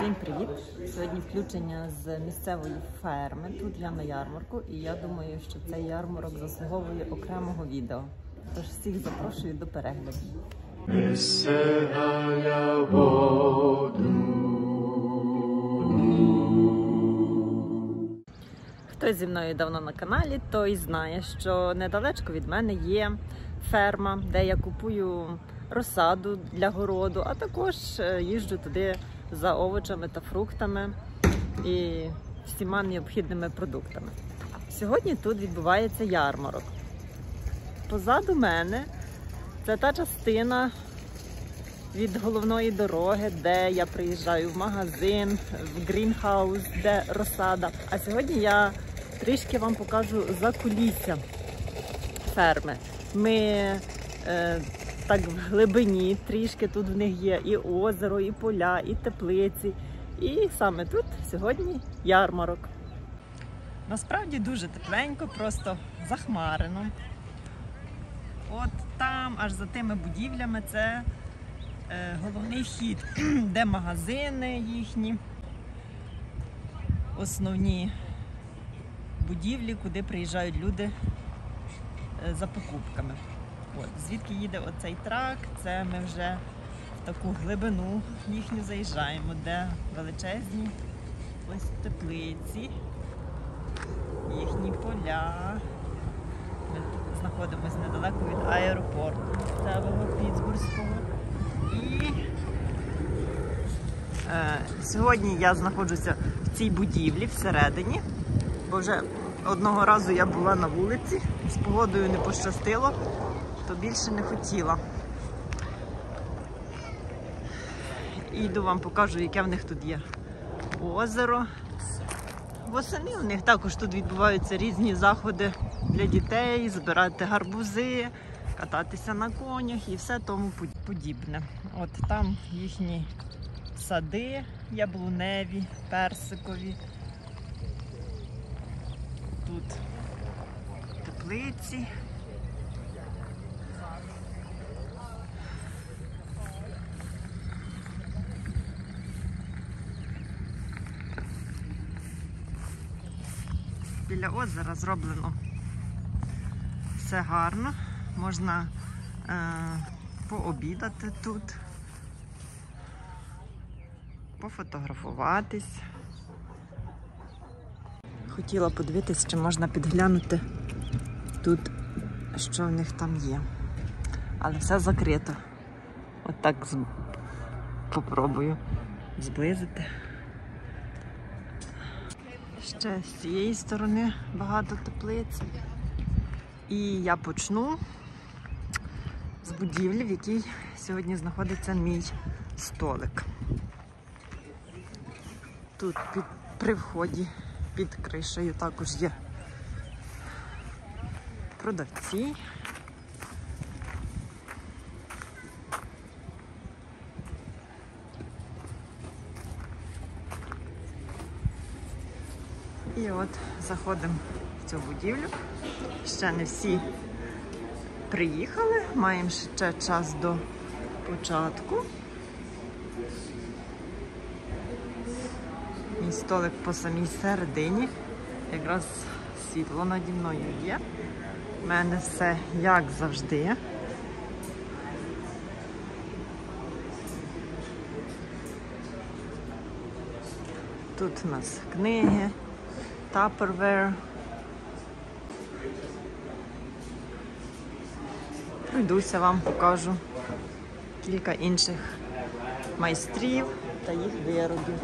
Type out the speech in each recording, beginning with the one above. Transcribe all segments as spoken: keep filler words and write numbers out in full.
Всім привіт! Сьогодні включення з місцевої ферми. Тут я на ярмарку і я думаю, що цей ярмарок заслуговує окремого відео. Тож всіх запрошую до перегляду. Хто зі мною давно на каналі, той знає, що недалечко від мене є ферма, де я купую розсаду для городу, а також їжджу туди за овочами та фруктами і всіма необхідними продуктами. Сьогодні тут відбувається ярмарок. Позаду мене це та частина від головної дороги, де я приїжджаю в магазин, в грінхаус, де розсада. А сьогодні я трішки вам покажу закулісся ферми. Ми е, так в глибині трішки, тут в них є і озеро, і поля, і теплиці. І саме тут сьогодні ярмарок. Насправді дуже тепленько, просто захмарено. От там, аж за тими будівлями, це е, головний вхід, де магазини їхні, основні будівлі, куди приїжджають люди е, за покупками. От, звідки їде оцей трак, це ми вже в таку глибину їхню заїжджаємо, де величезні ось теплиці, їхні поля. Ми знаходимося недалеко від аеропорту місцевого Пітсбурзького. І е, сьогодні я знаходжуся в цій будівлі всередині, бо вже одного разу я була на вулиці, з погодою не пощастило, то більше не хотіла. І йду вам покажу, яке в них тут є озеро. Восени у них також тут відбуваються різні заходи для дітей, збирати гарбузи, кататися на конях і все тому подібне. От там їхні сади яблуневі, персикові. Тут теплиці. Біля озера зроблено все гарно, можна е, пообідати тут, пофотографуватись. Хотіла подивитись, чи можна підглянути тут, що в них там є. Але все закрито. От так з... попробую зблизити. Ще з цієї сторони багато теплиць. І я почну з будівлі, в якій сьогодні знаходиться мій столик. Тут під, при вході під кришею також є продавці. І от заходимо в цю будівлю. Ще не всі приїхали, маємо ще час до початку. Мій столик по самій середині. Якраз світло наді мною є. У мене все як завжди. Тут у нас книги, Tupperware. Пройдуся, вам покажу кілька інших майстрів та їх виробів.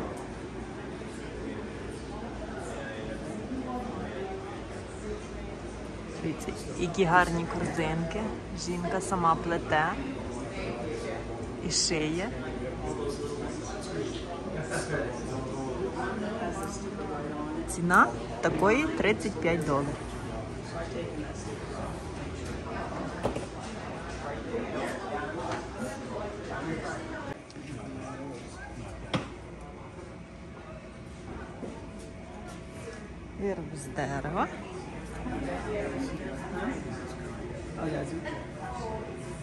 Дивіться, які гарні корзинки. Жінка сама плете і шиє. Ціна такої тридцять п'ять доларів. Вироб з дерева.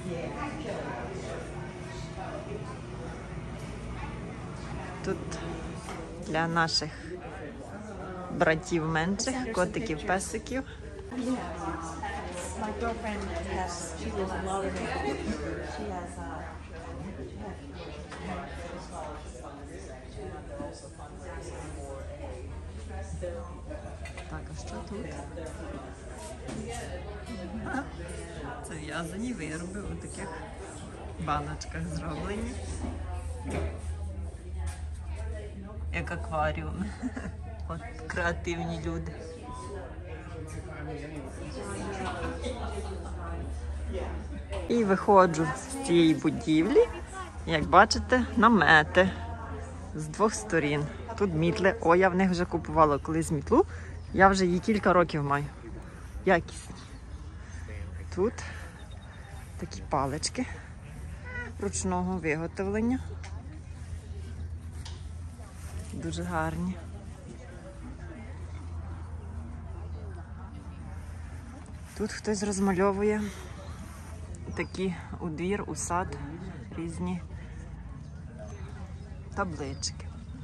Тут для наших братів менших, котиків, песиків. My girlfriend has, she lives in Lauderdale. She has a, Так, а що тут? А, це в'язані вироби у таких баночках зроблені. Як акваріум. От креативні люди. І виходжу з цієї будівлі, як бачите, намети з двох сторін. Тут мітли. О, я в них вже купувала колись мітлу. Я вже її кілька років маю. Якісні. Тут такі палички ручного виготовлення. Дуже гарні. Тут хтось розмальовує такі у двір, у сад, різні таблички.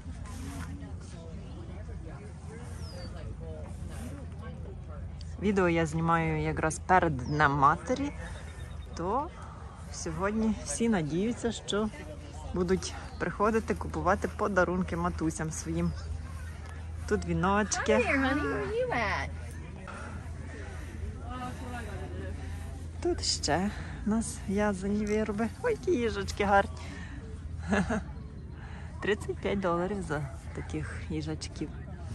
Відео я знімаю якраз перед Днем Матері, то сьогодні всі надіються, що будуть приходити купувати подарунки матусям своїм. Тут віночки. Тут ще у нас в'язані вироби. Ой, які їжачки гарні. тридцять п'ять доларів за таких їжачків.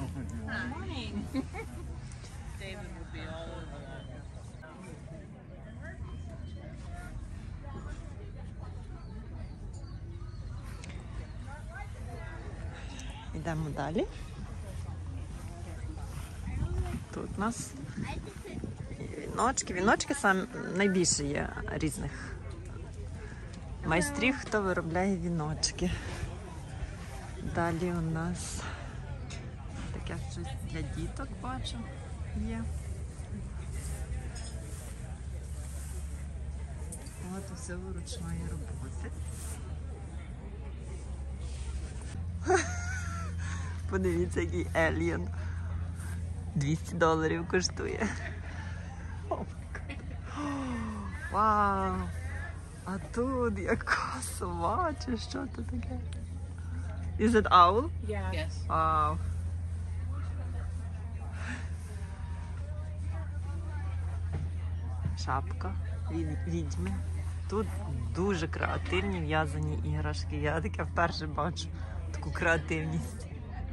Йдемо далі. Тут у нас віночки. Віночки сам найбільше є різних майстрів, хто виробляє віночки. Далі у нас таке щось для діток, бачу, є. От усе вручної роботи. Подивіться, який Alien. двісті доларів коштує. О, вау! А тут яка сова, чи що це таке? Is it owl? yeah. Yes. Вау. Шапка від відьми. Тут дуже креативні в'язані іграшки. Я таке вперше бачу таку креативність.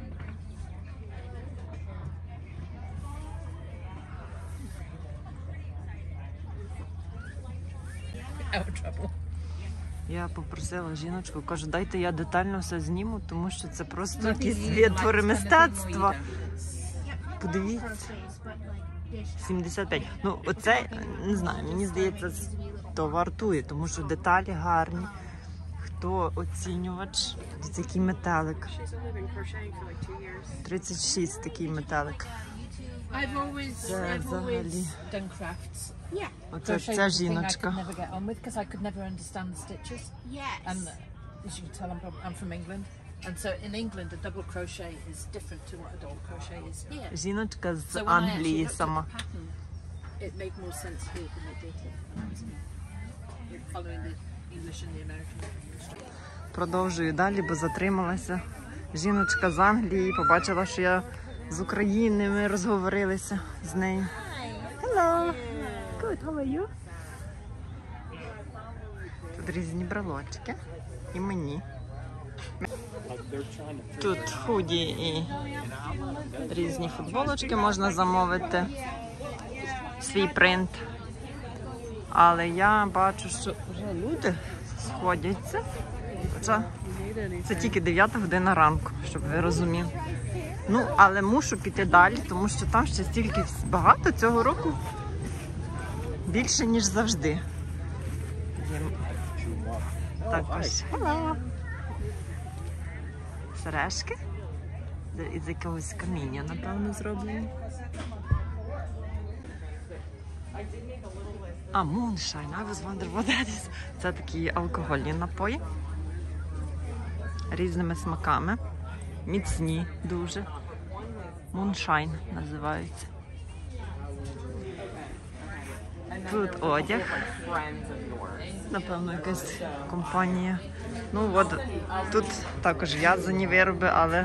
Out trouble. Я попросила жіночку, кажу, дайте я детально все зніму, тому що це просто Nothing якісь you витвори like, kind of thing, мистецтва. or you don't. Подивіться. сімдесят п'ять. Ну, оце, не знаю, мені здається, то вартує, тому що деталі гарні. Хто оцінювач? Це який метелик. тридцять шість такий метелик. I've always, Це I've взагалі. always done crafts. Yeah. Оце Crochet ця was the thing I жіночка. could never get on with because I could never understand the stitches. Yes. And as you can tell, I'm, prob- I'm from England. And so in England, a double crochet is different to what a double crochet is here. Жіночка з So when I actually Англії looked at сама. the pattern, it made more sense here than it did here. Following the English and the American. Продовжую далі, бо затрималася. Жіночка з Англії побачила, що я з України, ми розговорилися з нею. Hello! Good, how are you? Тут різні брелочки. І мені. Тут худі і різні футболочки можна замовити. Свій принт. Але я бачу, що вже люди сходяться. Хоча це тільки дев'ята година ранку, щоб ви розуміли. Ну, але мушу піти далі, тому що там ще стільки багато цього року. Більше, ніж завжди. Є також Hello. Сережки. Із якогось каміння, напевно, зроблені. А, moonshine. I was wondering what that is. Це такі алкогольні напої. Різними смаками. міцні дуже. Moonshine називаються. Тут одяг. Напевно, якась компанія. Ну от, тут також в'язані вироби, але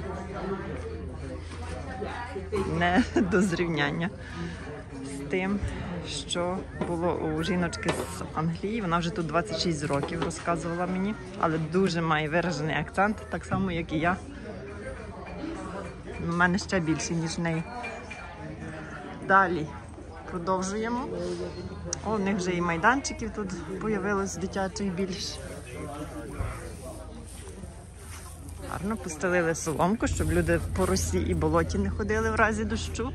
не до зрівняння з тим, що було у жіночки з Англії. Вона вже тут двадцять шість років, розказувала мені, але дуже має виражений акцент, так само, як і я. У мене ще більше, ніж в неї. Далі продовжуємо. О, в них вже і майданчиків тут з'явилось дитячих більше. Гарно постелили соломку, щоб люди по росі і болоті не ходили в разі дощу.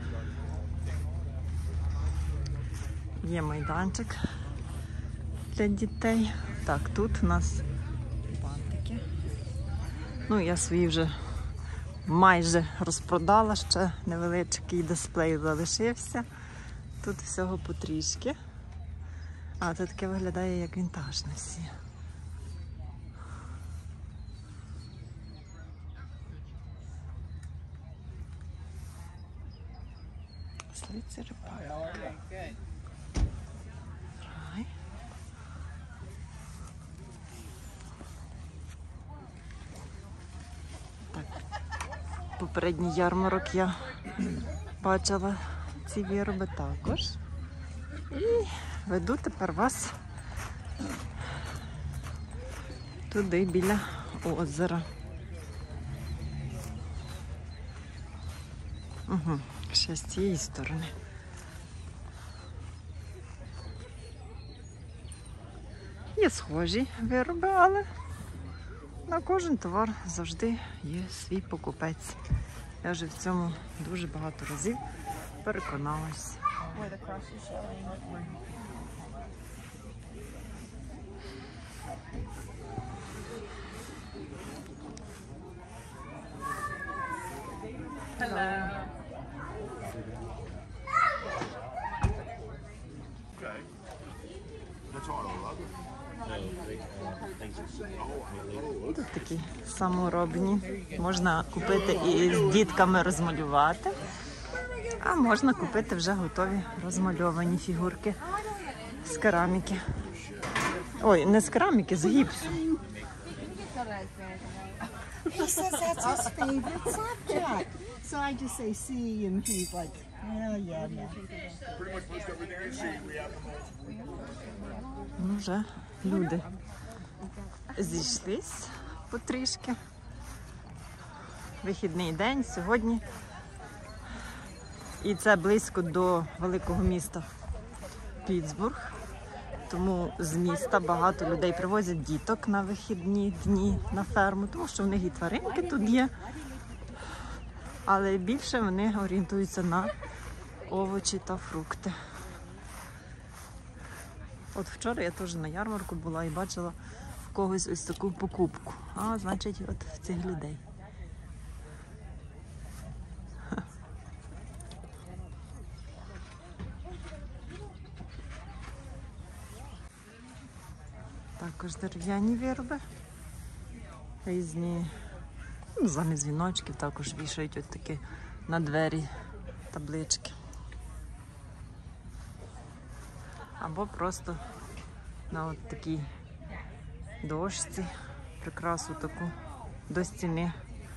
Є майданчик для дітей. Так, тут у нас бантики. Ну, я свої вже майже розпродала, ще невеличкий дисплей залишився. Тут всього потрішки. А це таке виглядає як вінтажне всі. Слиця рибак. Рай. Так. Попередній ярмарок я бачила ці вироби також. І веду тепер вас туди, біля озера. Угу, ще з цієї сторони. Є схожі вироби, але на кожен товар завжди є свій покупець. Я вже в цьому дуже багато разів переконалась. Hello. Тут такі саморобні. Можна купити і з дітками розмалювати, а можна купити вже готові розмальовані фігурки з кераміки. Ой, не з кераміки, з гіпсу. He says that's his favorite subject. So I just say see, and he's like, yeah, yeah, yeah. Pretty much most everything I see, we have the most. Ну, вже люди зійшлись потрішки. Вихідний день сьогодні. І це близько до великого міста Пітсбург. Тому з міста багато людей привозять діток на вихідні дні на ферму, тому що в них і тваринки тут є. Але більше вони орієнтуються на овочі та фрукти. От вчора я теж на ярмарку була і бачила в когось ось таку покупку. А, значить, от в цих людей. Також дерев'яні вироби. Різні, ну, замість віночків також вішають от такі на двері таблички. Або просто на от такій дошці, прикрасу таку до стіни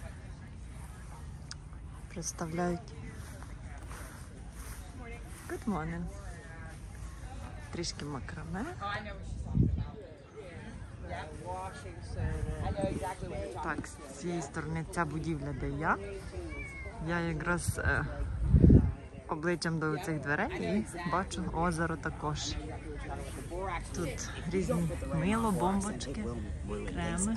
представляють. Good morning. Трішки макраме. Так, з цієї сторони ця будівля, де я. Я якраз е, обличчям до цих дверей і бачу озеро також. Тут різні мило, бомбочки, креми.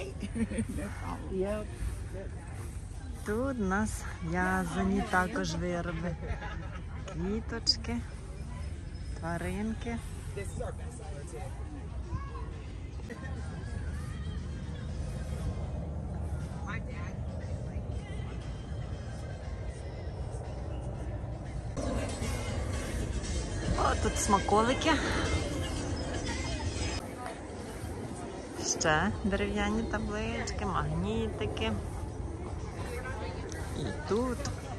Тут у нас в'язані також вироби. Квіточки, тваринки. О, тут смаколики. Ще дерев'яні таблички, магнітики. тут.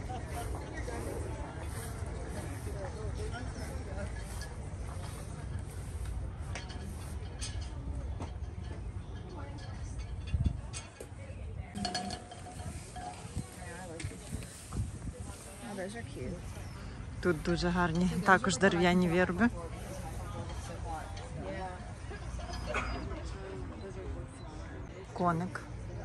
Those are cute. Тут дуже гарні, також дерев'яні вірби. Коник.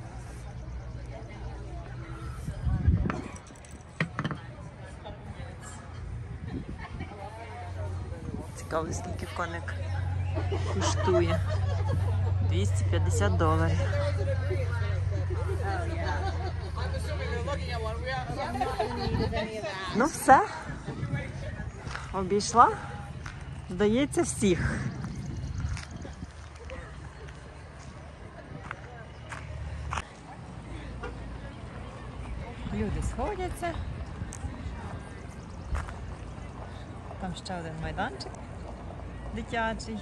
Цікаво, скільки коник коштує. двісті п'ятдесят доларів. Ну все. Обійшла, здається, всіх. Люди сходяться. Там ще один майданчик дитячий.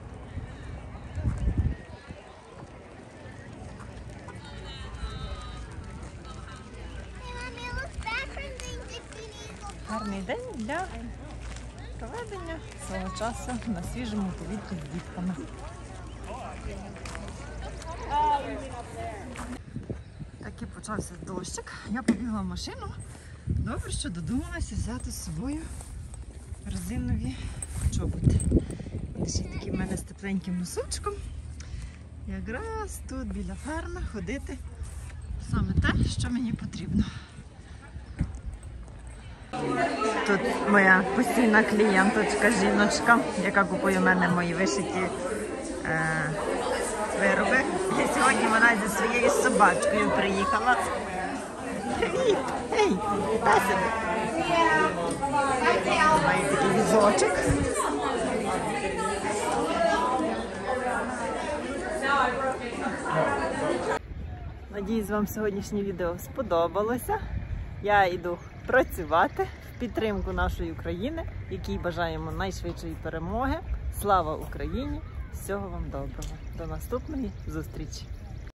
Гарний день для проведення свого часу на свіжому повітрі з дітками. Так і почався дощик. Я побігла в машину. Добре, що додумалася взяти з собою резинові чоботи. І ще такі в мене з тепленьким носочком. Якраз тут біля ферми ходити саме те, що мені потрібно. Тут моя постійна клієнточка, жіночка, яка купує в мене мої вишиті е, вироби. І сьогодні вона зі своєю собачкою приїхала. Привіт! Ей, дай себе! Має такий візочок. Надіюсь, вам сьогоднішнє відео сподобалося. Я йду працювати в підтримку нашої України, якій бажаємо найшвидшої перемоги. Слава Україні! Всього вам доброго! До наступної зустрічі!